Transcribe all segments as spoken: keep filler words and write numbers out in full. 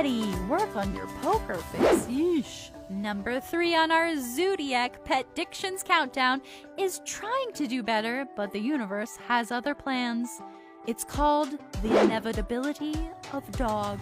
Daddy, work on your poker face. Yeesh. Number three on our Zodiac Pet Dictions countdown is trying to do better, but the universe has other plans. It's called The Inevitability of Dog.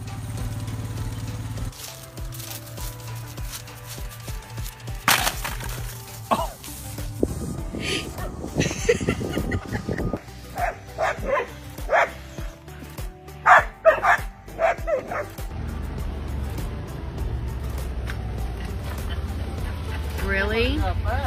Really?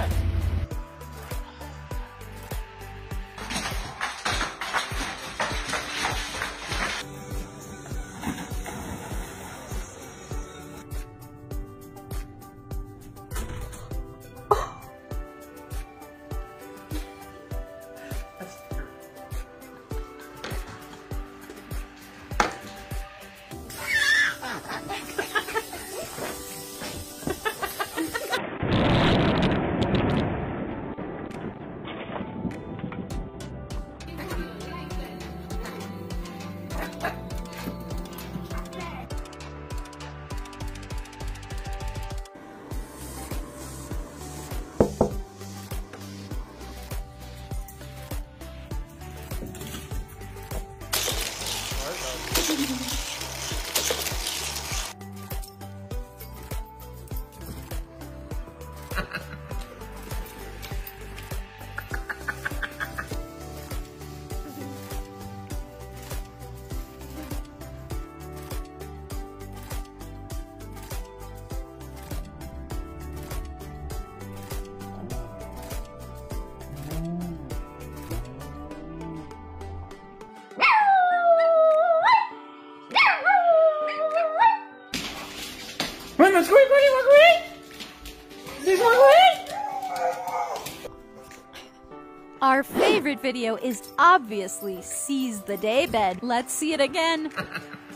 Our favorite video is obviously Seize the Daybed. Let's see it again.